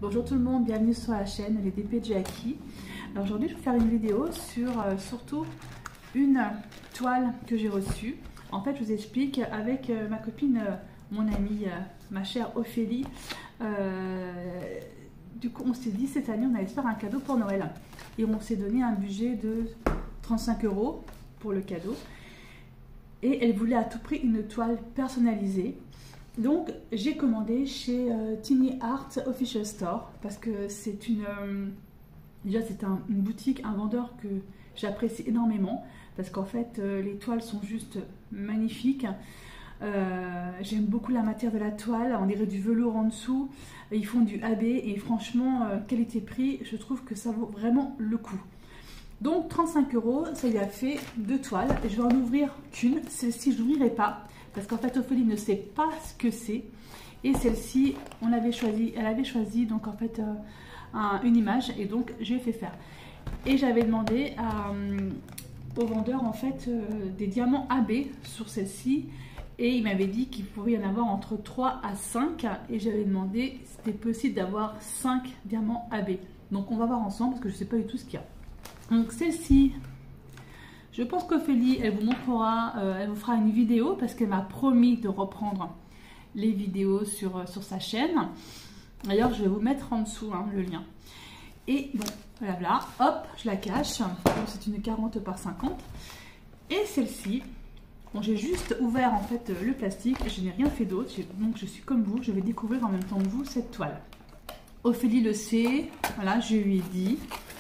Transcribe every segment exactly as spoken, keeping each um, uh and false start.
Bonjour tout le monde, bienvenue sur la chaîne Les D P de Jackie. Alors aujourd'hui je vais faire une vidéo sur euh, surtout une toile que j'ai reçue. En fait je vous explique avec euh, ma copine, euh, mon amie, euh, ma chère Ophélie. Euh, du coup on s'est dit cette année on allait se faire un cadeau pour Noël. Et on s'est donné un budget de trente-cinq euros pour le cadeau. Et elle voulait à tout prix une toile personnalisée. Donc j'ai commandé chez euh, Tiny Art Official Store parce que c'est une euh, déjà c'est un, une boutique, un vendeur que j'apprécie énormément parce qu'en fait euh, les toiles sont juste magnifiques. Euh, j'aime beaucoup la matière de la toile, on dirait du velours en dessous, ils font du A B et franchement euh, qualité-prix, je trouve que ça vaut vraiment le coup. Donc trente-cinq euros, ça y a fait deux toiles. Je vais en ouvrir qu'une, celle-ci je n'ouvrirai pas parce qu'en fait Ophélie ne sait pas ce que c'est. Et celle-ci, on l'avait choisi, elle avait choisi donc en fait euh, un, une image et donc j'ai fait faire. Et j'avais demandé à, euh, au vendeur en fait euh, des diamants A B sur celle-ci et il m'avait dit qu'il pouvait y en avoir entre trois à cinq et j'avais demandé si c'était possible d'avoir cinq diamants A B. Donc on va voir ensemble parce que je ne sais pas du tout ce qu'il y a. Donc celle-ci, je pense qu'Ophélie, elle vous montrera, euh, elle vous fera une vidéo parce qu'elle m'a promis de reprendre les vidéos sur, sur sa chaîne. D'ailleurs, je vais vous mettre en dessous hein, le lien. Et bon, voilà, voilà, hop, je la cache. C'est une quarante par cinquante. Et celle-ci, bon, j'ai juste ouvert en fait le plastique, je n'ai rien fait d'autre. Donc je suis comme vous, je vais découvrir en même temps que vous cette toile. Ophélie le sait, voilà, je lui ai dit.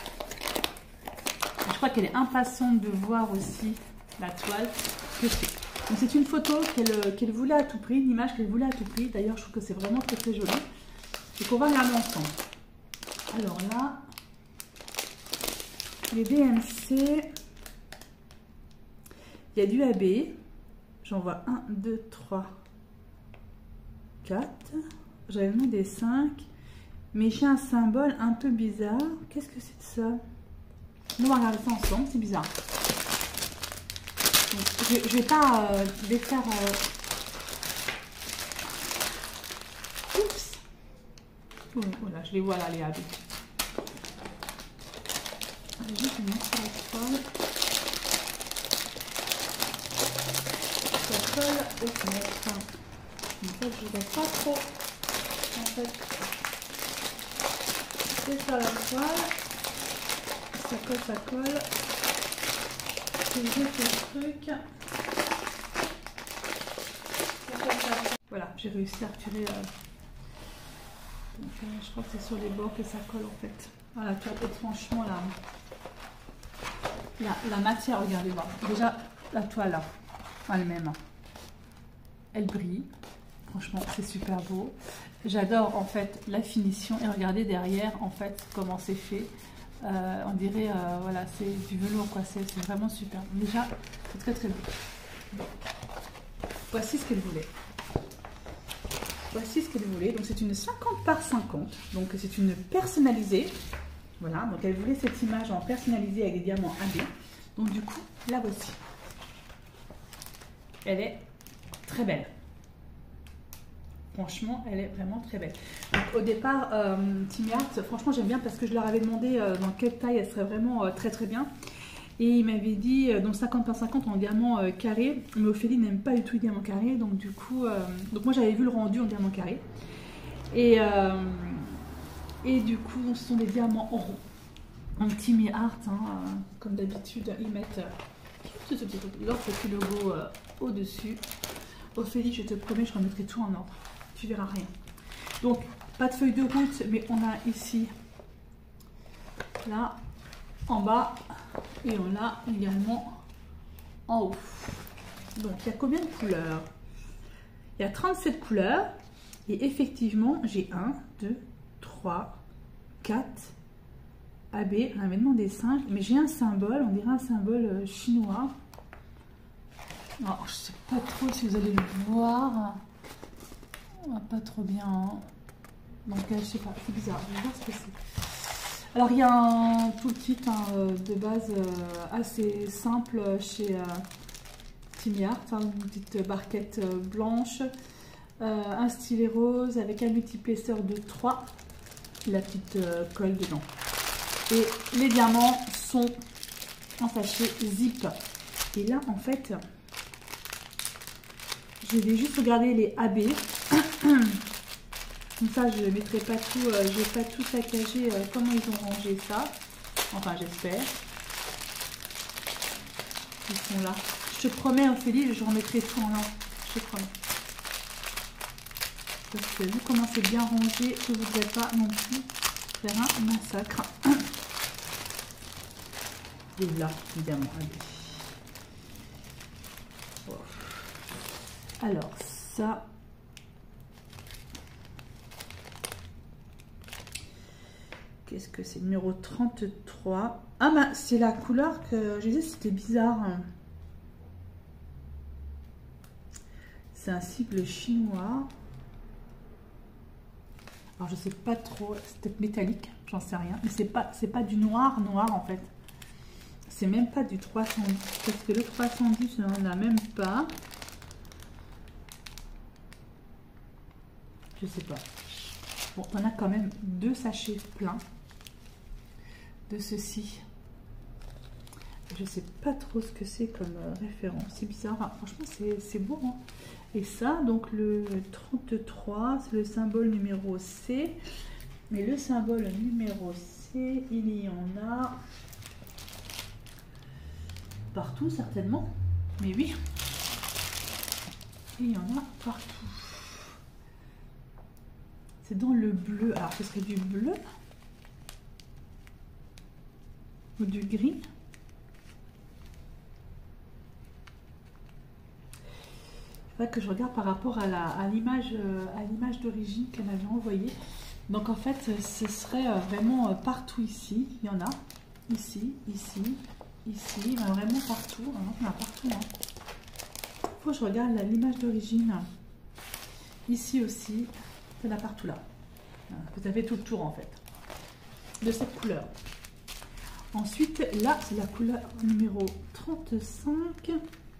Je crois qu'elle est impatiente de voir aussi la toile que c'est. Donc c'est une photo qu'elle qu'elle voulait à tout prix, une image qu'elle voulait à tout prix. D'ailleurs, je trouve que c'est vraiment très très joli. Et qu'on va regarder ensemble. Alors là, les D M C, il y a du A B. J'en vois un, deux, trois, quatre. J'avais demandé cinq. Mais j'ai un symbole un peu bizarre. Qu'est-ce que c'est de ça? On va regarder ça ensemble, c'est bizarre. Donc, je ne vais pas euh, les faire... Euh... Oups. Oh, voilà, je les vois là, les A B. Je vais juste mettre sur la toile. Ça colle au fenêtre. En fait, je ne vais pas trop... En fait, c'est sur la toile. Ça colle, ça colle. Je jette le truc. Voilà, j'ai réussi à retirer. Euh... Donc, euh, je crois que c'est sur les bords que ça colle en fait. Voilà, tu vois, franchement, la, la, la matière, regardez, voir. Déjà, la toile là, elle-même, elle brille. Franchement, c'est super beau. J'adore en fait la finition et regardez derrière en fait comment c'est fait. Euh, on dirait, euh, voilà, c'est du velours, quoi. C'est vraiment super. Déjà, c'est très très beau. Bon. Voici ce qu'elle voulait. Voici ce qu'elle voulait. Donc, c'est une cinquante par cinquante. Donc, c'est une personnalisée. Voilà. Donc, elle voulait cette image en personnalisée avec des diamants A B. Donc, du coup, la voici. Elle est très belle. Franchement, elle est vraiment très belle. Donc, au départ, euh, Tiny Art, franchement, j'aime bien parce que je leur avais demandé euh, dans quelle taille elle serait vraiment euh, très très bien. Et il m'avait dit, euh, donc cinquante par cinquante en diamant euh, carré. Mais Ophélie n'aime pas du tout les diamants carrés. Donc, du coup, euh, donc moi j'avais vu le rendu en diamant carré. Et, euh, et du coup, ce sont des diamants en rond. Donc, Tiny Art, hein, euh, comme d'habitude, ils mettent euh, leur petit logo euh, au-dessus. Ophélie, je te promets, je remettrai tout en ordre. Tu verras rien. Donc, pas de feuille de route, mais on a ici, là, en bas, et on a également en haut. Donc, il y a combien de couleurs? Il y a trente-sept couleurs, et effectivement, j'ai un, deux, trois, quatre A B, on avait demandé cinq, mais j'ai un symbole, on dirait un symbole chinois. Alors, je sais pas trop si vous allez le voir. Pas trop bien. Hein. Donc, je sais pas, c'est bizarre. Je vais voir ce que c'est. Alors, il y a un toolkit hein, de base euh, assez simple chez euh, Tiny Art. Hein, une petite barquette euh, blanche, euh, un stylet rose avec un multiplesseur de trois. la petite euh, colle dedans. Et les diamants sont en sachet zip. Et là, en fait, je vais juste regarder les A B. Comme ça, je ne mettrai pas tout, euh, je vais pas tout saccager euh, comment ils ont rangé ça. Enfin, j'espère. Ils sont là. Je te promets, Ophélie, je remettrai tout en ordre. Je te promets. Parce que vu comment c'est bien rangé, je ne voudrais pas non plus faire un massacre. Et là, évidemment. Allez. Alors, ça... Qu'est-ce que c'est? Numéro trente-trois. Ah, bah, c'est la couleur que je disais, c'était bizarre. C'est un cible chinois. Alors, je sais pas trop. C'est peut-être métallique, j'en sais rien. Mais c'est pas, c'est pas du noir, noir en fait. C'est même pas du trois cent dix. Parce que le trois cent dix, on n'en a même pas. Je sais pas. Bon, on a quand même deux sachets pleins de ceci. Je sais pas trop ce que c'est comme euh, référence. C'est bizarre. Enfin, franchement, c'est beau. Hein. Et ça, donc le trente-trois, c'est le symbole numéro C. Mais le symbole numéro C, il y en a partout, certainement. Mais oui, il y en a partout. C'est dans le bleu. Alors, ce serait du bleu ou du gris. Il faudrait que je regarde par rapport à la à l'image à l'image d'origine qu'elle m'avait envoyée. Donc, en fait, ce serait vraiment partout ici. Il y en a ici, ici, ici. Vraiment partout. Il y en a partout. Hein. Il faut que je regarde l'image d'origine. Ici aussi. Il y en a partout là. Vous avez tout le tour en fait de cette couleur. Ensuite, là, c'est la couleur numéro trente-cinq.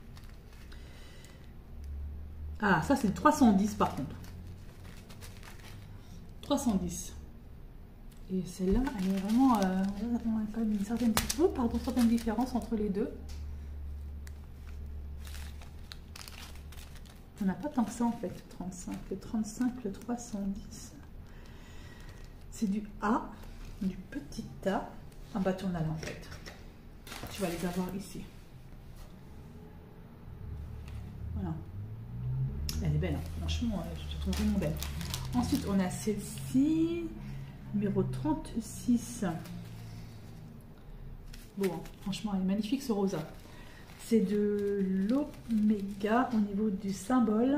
Ah, ça c'est le trois cent dix par contre. trois cent dix. Et celle-là, elle est vraiment... Euh, on a quand même une certaine, oh, pardon, certaine différence entre les deux. On n'a pas tant que ça en fait, trente-cinq. Le trente-cinq, le trois cent dix. C'est du A, du petit A. Ah bah tu en as là en fait. Tu vas les avoir ici. Voilà. Elle est belle, hein. Franchement, je trouve vraiment belle. Ensuite, on a celle-ci, numéro trente-six. Bon, hein. Franchement, elle est magnifique ce rosa. C'est de l'oméga au niveau du symbole.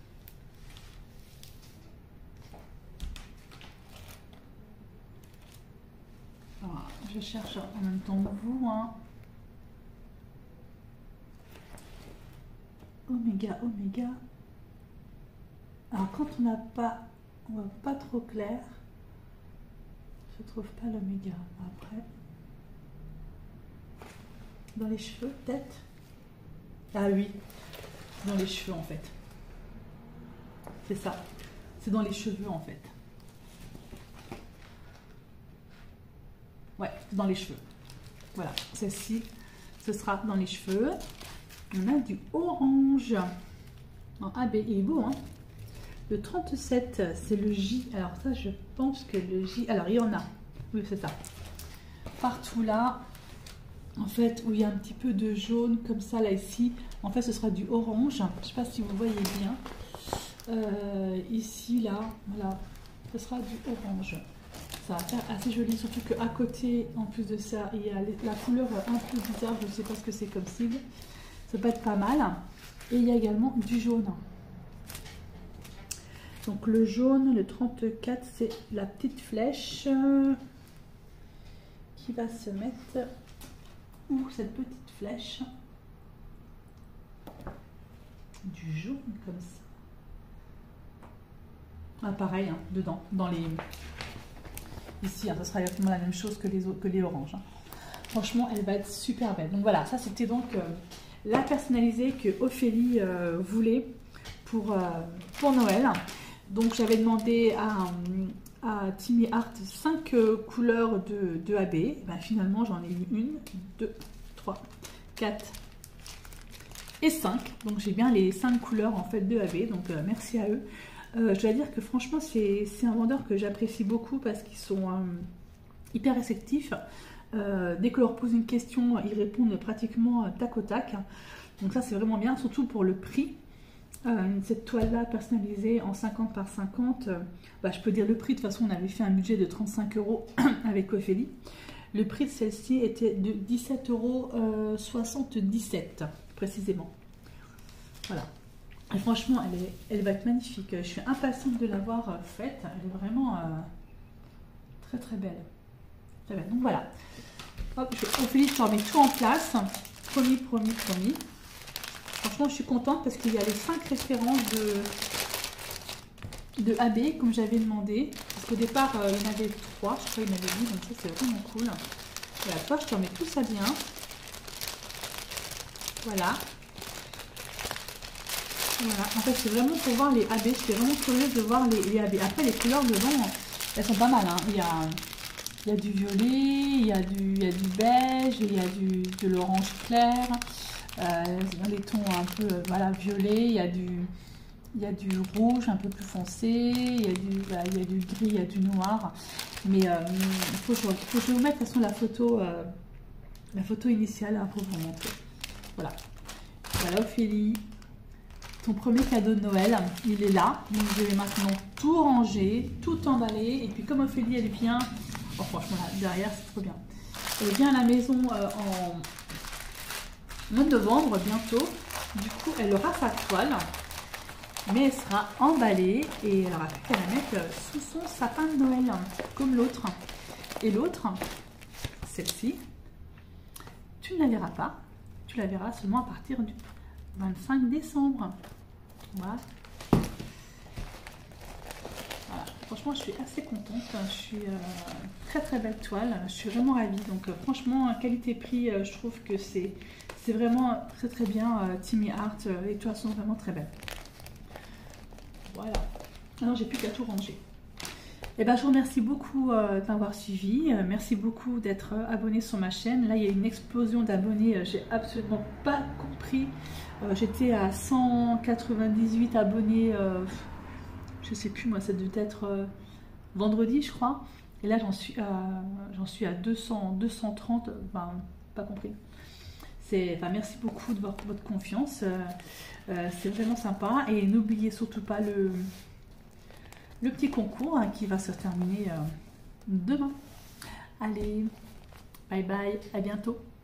Alors, je cherche en même temps que vous. Hein. Oméga, oméga. Alors quand on n'a pas, on voit pas trop clair, je trouve pas l'oméga. Après, dans les cheveux peut-être. Ah oui, dans les cheveux en fait. C'est ça. C'est dans les cheveux en fait. Ouais, dans les cheveux. Voilà, celle-ci, ce sera dans les cheveux. On a du orange. En A B, il est beau, hein. Le trente-sept, c'est le J. Alors ça, je pense que le J... Alors, il y en a. Oui, c'est ça. Partout là. En fait, où il y a un petit peu de jaune, comme ça, là, ici. En fait, ce sera du orange. Je ne sais pas si vous voyez bien. Euh, ici, là, voilà. Ce sera du orange. Ça va faire assez joli, surtout qu'à côté, en plus de ça, il y a la couleur un peu bizarre. Je ne sais pas ce que c'est comme cible. Ça peut être pas mal. Et il y a également du jaune. Donc, le jaune, le trente-quatre, c'est la petite flèche qui va se mettre... Ou cette petite flèche du jaune comme ça. Ah, pareil, hein, dedans, dans les... Ici, hein, ça sera exactement la même chose que les, que les oranges. Hein. Franchement, elle va être super belle. Donc voilà, ça c'était donc euh, la personnalisée que Ophélie euh, voulait pour, euh, pour Noël. Donc j'avais demandé à, à Timmy Art cinq euh, couleurs de, de A B. Ben, finalement, j'en ai eu une, deux, trois, quatre et cinq. Donc, j'ai bien les cinq couleurs en fait de A B. Donc, euh, merci à eux. Euh, je dois dire que franchement, c'est un vendeur que j'apprécie beaucoup parce qu'ils sont euh, hyper réceptifs. Euh, dès que leur pose une question, ils répondent pratiquement tac au tac. Donc, ça, c'est vraiment bien, surtout pour le prix. Euh, cette toile-là personnalisée en cinquante par cinquante, euh, bah, je peux dire le prix. De toute façon, on avait fait un budget de trente-cinq euros avec Ophélie. Le prix de celle-ci était de dix-sept euros soixante-dix-sept précisément. Voilà. Et franchement, elle, est, elle va être magnifique. Je suis impatiente de l'avoir euh, faite. Elle est vraiment euh, très très belle. Très belle. Donc voilà. Hop, je, Ophélie, je te remets tout en place. Promis, promis, promis. Franchement, je suis contente parce qu'il y a les cinq références de, de A B, comme j'avais demandé. Parce qu'au départ, euh, il y en avait trois, je crois qu'il m'avait dit, donc ça, c'est vraiment cool. Voilà, toi, je te remets tout ça bien. Voilà. Voilà. En fait, c'est vraiment pour voir les A B. J'étais vraiment curieuse de voir les, les A B. Après, les couleurs dedans, elles sont pas mal. Hein. Il y a, il y a du violet, il y a du, il y a du beige, il y a du, de l'orange clair. Euh, les tons un peu voilà, violets, il y a du il y a du rouge un peu plus foncé, il y a du, voilà, il y a du gris, il y a du noir, mais euh, il faut, faut, faut que je vous mette de toute façon la photo euh, la photo initiale hein, pour vous montrer. Voilà, voilà Ophélie, ton premier cadeau de Noël, il est là. Donc je vais maintenant tout ranger, tout emballer, et puis comme Ophélie elle vient, oh, franchement là, derrière c'est trop bien, elle vient à la maison euh, en mois de novembre bientôt, du coup elle aura sa toile, mais elle sera emballée et elle aura plus qu'à la mettre sous son sapin de Noël, comme l'autre. Et l'autre, celle-ci, tu ne la verras pas, tu la verras seulement à partir du vingt-cinq décembre. Voilà. Voilà. Franchement, je suis assez contente, je suis euh, très très belle toile, je suis vraiment ravie. Donc euh, franchement, qualité-prix, euh, je trouve que c'est c'est vraiment très très bien. euh, Timmy Art, euh, les toiles sont vraiment très belles. Voilà. Alors j'ai plus qu'à tout ranger. Et ben je vous remercie beaucoup euh, de m'avoir suivi. Euh, merci beaucoup d'être euh, abonné sur ma chaîne. Là il y a une explosion d'abonnés. Euh, j'ai absolument pas compris. Euh, J'étais à cent quatre-vingt-dix-huit abonnés. Euh, je sais plus moi, ça devait être euh, vendredi je crois. Et là j'en suis à j'en suis à deux cents, deux cent trente. Enfin pas compris. Enfin, merci beaucoup de votre, votre confiance, euh, euh, c'est vraiment sympa. Et n'oubliez surtout pas le, le petit concours hein, qui va se terminer euh, demain. Allez, bye bye, à bientôt.